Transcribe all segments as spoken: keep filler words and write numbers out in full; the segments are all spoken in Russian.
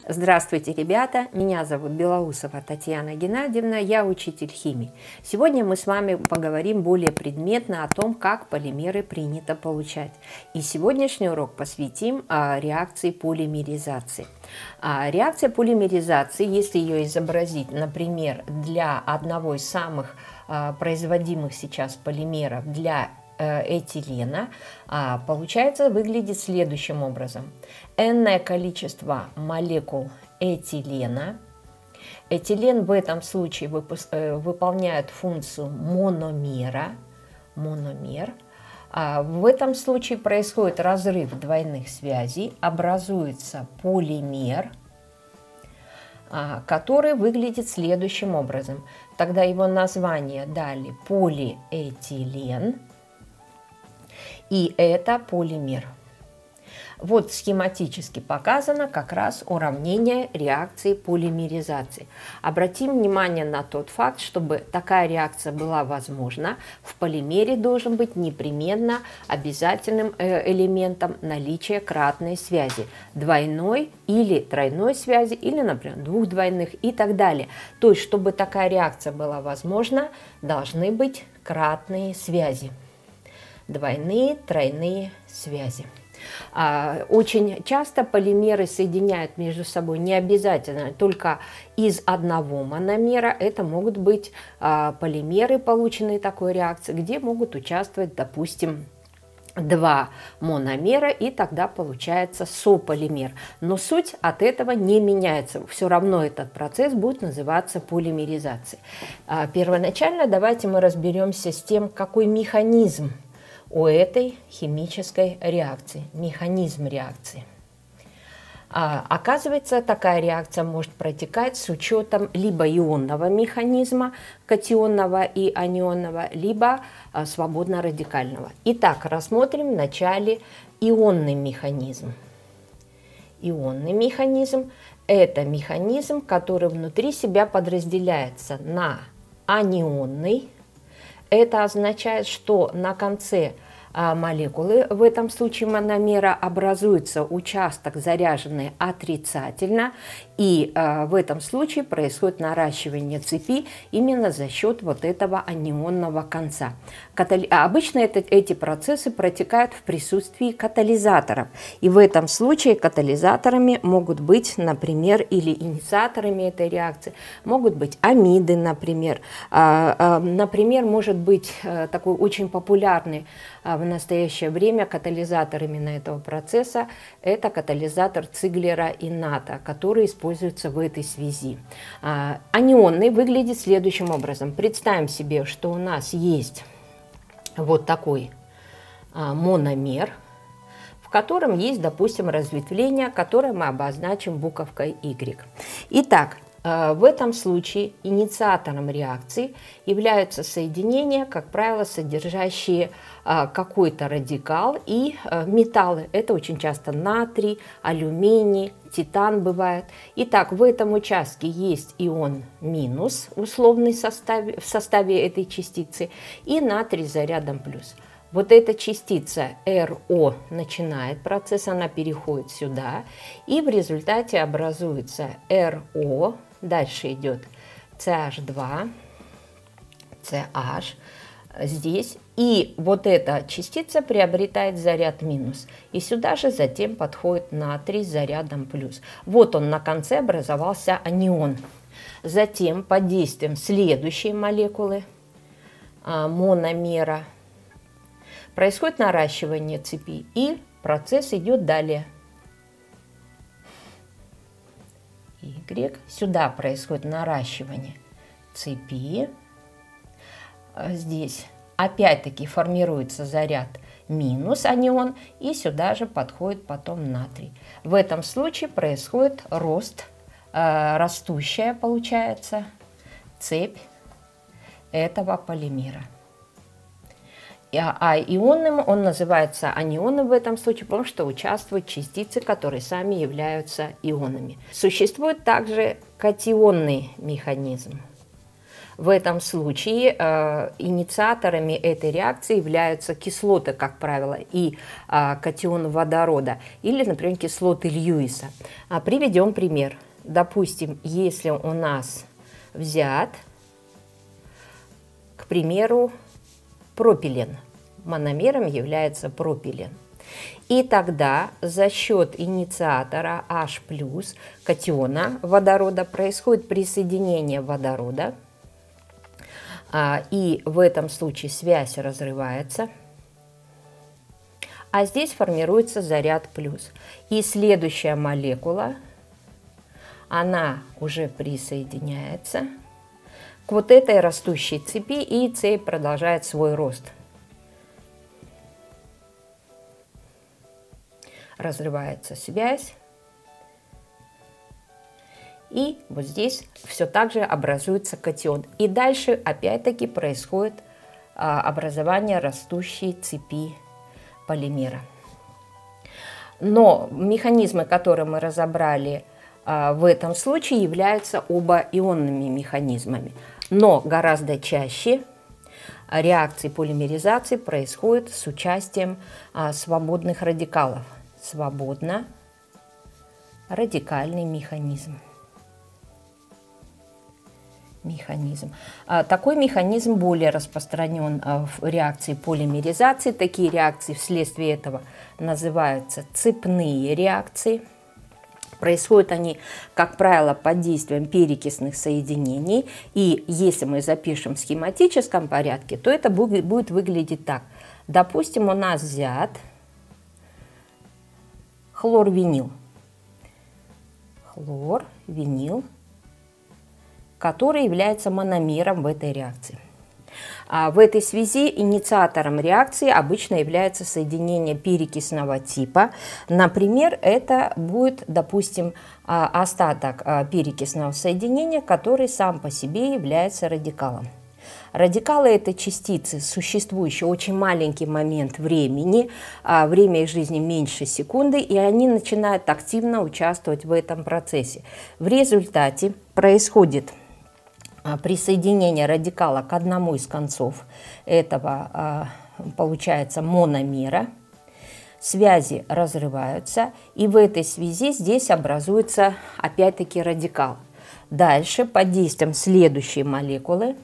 Здравствуйте, ребята! Меня зовут Белоусова Татьяна Геннадьевна, я учитель химии. Сегодня мы с вами поговорим более предметно о том, как полимеры принято получать. И сегодняшний урок посвятим а, реакции полимеризации. А, реакция полимеризации, если ее изобразить, например, для одного из самых а, производимых сейчас полимеров, для этилена, получается, выглядит следующим образом. Энное количество молекул этилена. Этилен в этом случае выполняет функцию мономера. Мономер. В этом случае происходит разрыв двойных связей, образуется полимер, который выглядит следующим образом. Тогда его название дали полиэтилен. И это полимер. Вот схематически показано как раз уравнение реакции полимеризации. Обратим внимание на тот факт, чтобы такая реакция была возможна, в полимере должен быть непременно обязательным элементом наличие кратной связи, двойной или тройной связи, или, например, двух двойных и так далее. То есть, чтобы такая реакция была возможна, должны быть кратные связи. Двойные, тройные связи. Очень часто полимеры соединяют между собой не обязательно только из одного мономера. Это могут быть полимеры, полученные такой реакцией, где могут участвовать, допустим, два мономера, и тогда получается сополимер. Но суть от этого не меняется. Все равно этот процесс будет называться полимеризацией. Первоначально давайте мы разберемся с тем, какой механизм у этой химической реакции, механизм реакции. А, оказывается, такая реакция может протекать с учетом либо ионного механизма, катионного и анионного, либо а, свободно-радикального. Итак, рассмотрим вначале ионный механизм. Ионный механизм – это механизм, который внутри себя подразделяется на анионный. Это означает, что на конце молекулы, в этом случае мономера, образуется участок, заряженный отрицательно, и э, в этом случае происходит наращивание цепи именно за счет вот этого анионного конца. Катали... Обычно это, эти процессы протекают в присутствии катализаторов, и в этом случае катализаторами могут быть, например, или инициаторами этой реакции, могут быть амиды, например. Э, э, например, может быть э, такой очень популярный э, в настоящее время катализатор именно этого процесса – это катализатор Циглера-Инната, который используется в этой связи. А, анионный выглядит следующим образом. Представим себе, что у нас есть вот такой а, мономер, в котором есть, допустим, разветвление, которое мы обозначим буковкой Y. Итак, в этом случае инициатором реакции являются соединения, как правило, содержащие какой-то радикал и металлы. Это очень часто натрий, алюминий, титан бывает. Итак, в этом участке есть ион минус, условный состав, в составе этой частицы, и натрий с зарядом плюс. Вот эта частица РО начинает процесс, она переходит сюда, и в результате образуется РО, дальше идет CH2, CH здесь, и вот эта частица приобретает заряд минус, и сюда же затем подходит натрий с зарядом плюс. Вот он на конце образовался анион. Затем под действием следующей молекулы мономера происходит наращивание цепи, и процесс идет далее. Y. Сюда происходит наращивание цепи. Здесь опять-таки формируется заряд минус анион, и сюда же подходит потом натрий. В этом случае происходит рост, э, растущая получается цепь этого полимера. А ионным он называется анионом в этом случае, потому что участвуют частицы, которые сами являются ионами. Существует также катионный механизм. В этом случае э, инициаторами этой реакции являются кислоты, как правило, и э, катион водорода, или, например, кислоты Льюиса. А приведем пример. Допустим, если у нас взят, к примеру, пропилен, мономером является пропилен. И тогда за счет инициатора H+, катиона водорода, происходит присоединение водорода, и в этом случае связь разрывается, а здесь формируется заряд плюс. И следующая молекула, она уже присоединяется к вот этой растущей цепи, и цепь продолжает свой рост. Разрывается связь, и вот здесь все так же образуется катион. И дальше опять-таки происходит а, образование растущей цепи полимера. Но механизмы, которые мы разобрали а, в этом случае, являются оба ионными механизмами. Но гораздо чаще реакции полимеризации происходят с участием а, свободных радикалов. Свободно радикальный механизм. Механизм. Такой механизм более распространен в реакции полимеризации. Такие реакции вследствие этого называются цепные реакции. Происходят они, как правило, под действием перекисных соединений. И если мы запишем в схематическом порядке, то это будет выглядеть так. Допустим, у нас взят хлорвинил. Хлорвинил, который является мономером в этой реакции. А в этой связи инициатором реакции обычно является соединение перекисного типа. Например, это будет, допустим, остаток перекисного соединения, который сам по себе является радикалом. Радикалы – это частицы, существующие очень маленький момент времени, время их жизни меньше секунды, и они начинают активно участвовать в этом процессе. В результате происходит присоединение радикала к одному из концов этого, получается, мономера. Связи разрываются, и в этой связи здесь образуется опять-таки радикал. Дальше под действием следующей молекулы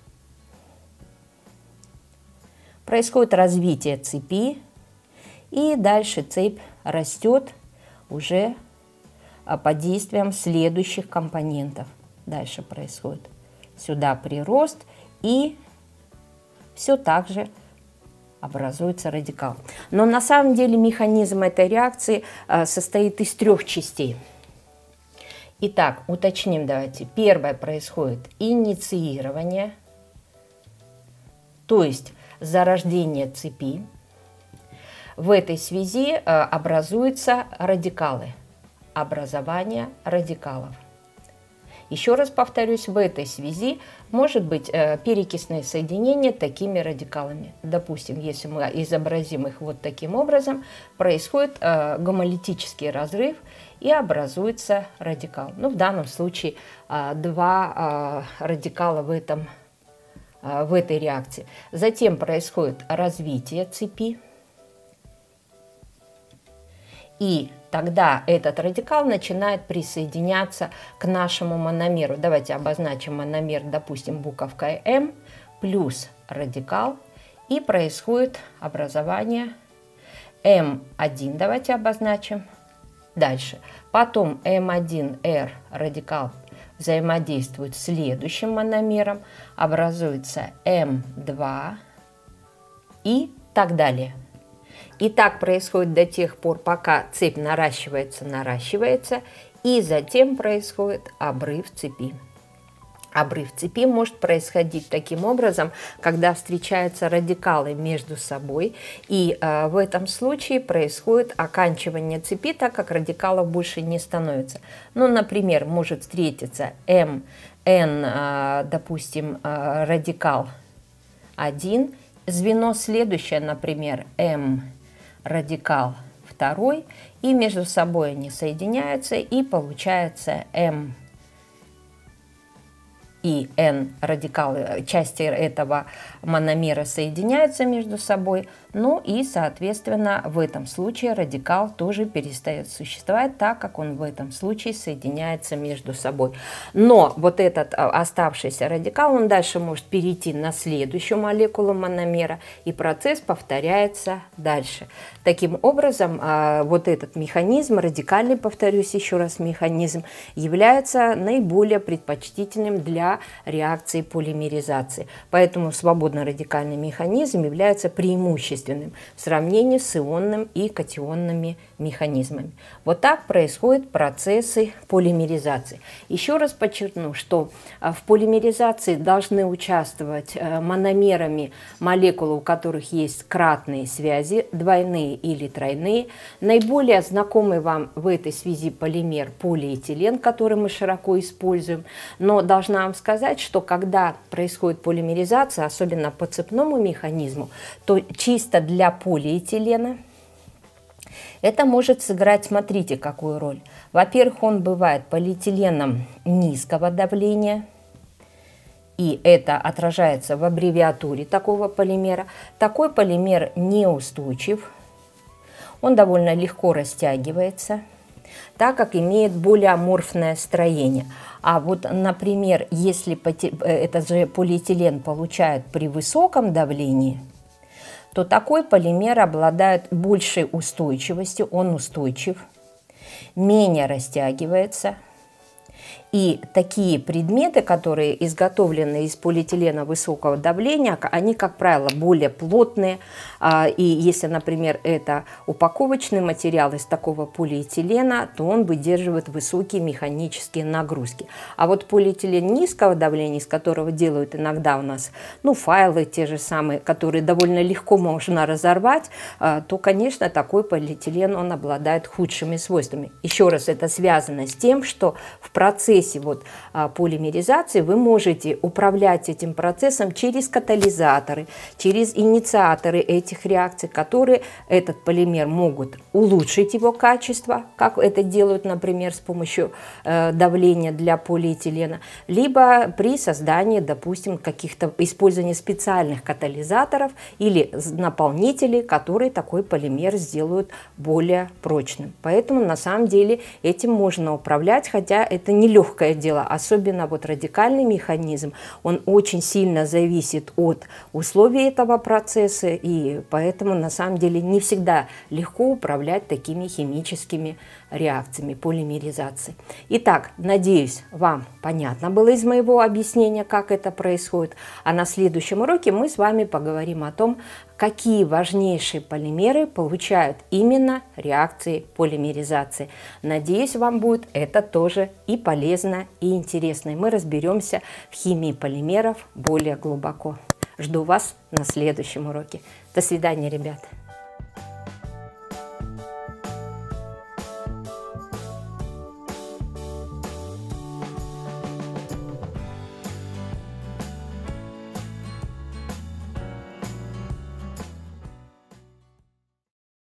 происходит развитие цепи, и дальше цепь растет уже под действием следующих компонентов. Дальше происходит сюда прирост, и все так же образуется радикал. Но на самом деле механизм этой реакции состоит из трех частей. Итак, уточним давайте. Первое, происходит инициирование, то есть зарождение цепи. В этой связи образуются радикалы, образование радикалов. Еще раз повторюсь, в этой связи может быть перекисное соединение такими радикалами. Допустим, если мы изобразим их вот таким образом, происходит гомолитический разрыв и образуется радикал. Ну, в данном случае два радикала в этом в этой реакции. Затем происходит развитие цепи, и тогда этот радикал начинает присоединяться к нашему мономеру. Давайте обозначим мономер, допустим, буковкой М, плюс радикал, и происходит образование эм один, давайте обозначим. Дальше. Потом эм один эр радикал взаимодействует с следующим мономером, образуется эм два и так далее. И так происходит до тех пор, пока цепь наращивается, наращивается, и затем происходит обрыв цепи. Обрыв цепи может происходить таким образом, когда встречаются радикалы между собой, и э, в этом случае происходит оканчивание цепи, так как радикалов больше не становится. Ну, например, может встретиться эм эн, э, допустим, э, радикал один, звено следующее, например, М радикал второй, и между собой они соединяются, и получается М и N радикалы, части этого мономера соединяются между собой, ну и, соответственно, в этом случае радикал тоже перестает существовать, так как он в этом случае соединяется между собой. Но вот этот оставшийся радикал, он дальше может перейти на следующую молекулу мономера, и процесс повторяется дальше. Таким образом, вот этот механизм, радикальный, повторюсь еще раз, механизм, является наиболее предпочтительным для реакции полимеризации. Поэтому свободно-радикальный механизм является преимущественным в сравнении с ионным и катионными механизмами. Вот так происходят процессы полимеризации. Еще раз подчеркну, что в полимеризации должны участвовать мономерами молекулы, у которых есть кратные связи, двойные или тройные. Наиболее знакомый вам в этой связи полимер полиэтилен, который мы широко используем. Но должна вам сказать, что когда происходит полимеризация, особенно по цепному механизму, то чисто для полиэтилена это может сыграть, смотрите, какую роль. Во-первых, он бывает полиэтиленом низкого давления, и это отражается в аббревиатуре такого полимера. Такой полимер неустойчив, он довольно легко растягивается, так как имеет более аморфное строение. А вот, например, если этот же полиэтилен получают при высоком давлении, то такой полимер обладает большей устойчивостью, он устойчив, менее растягивается. И такие предметы, которые изготовлены из полиэтилена высокого давления, они, как правило, более плотные. И если, например, это упаковочный материал из такого полиэтилена, то он выдерживает высокие механические нагрузки. А вот полиэтилен низкого давления, из которого делают иногда у нас ну, файлы те же самые, которые довольно легко можно разорвать, то, конечно, такой полиэтилен, он обладает худшими свойствами. Еще раз, это связано с тем, что в процессе вот, полимеризации вы можете управлять этим процессом через катализаторы, через инициаторы этих реакций, которые этот полимер могут улучшить его качество, как это делают, например, с помощью э, давления для полиэтилена, либо при создании, допустим, каких-то использования специальных катализаторов или наполнителей, которые такой полимер сделают более прочным. Поэтому на самом деле этим можно управлять, хотя это не легкое дело, особенно вот радикальный механизм, он очень сильно зависит от условий этого процесса, и поэтому на самом деле не всегда легко управлять такими химическими реакциями полимеризации. Итак, надеюсь, вам понятно было из моего объяснения, как это происходит, а на следующем уроке мы с вами поговорим о том, какие важнейшие полимеры получают именно реакции полимеризации. Надеюсь, вам будет это тоже и полезно, и интересно. И мы разберемся в химии полимеров более глубоко. Жду вас на следующем уроке. До свидания, ребята.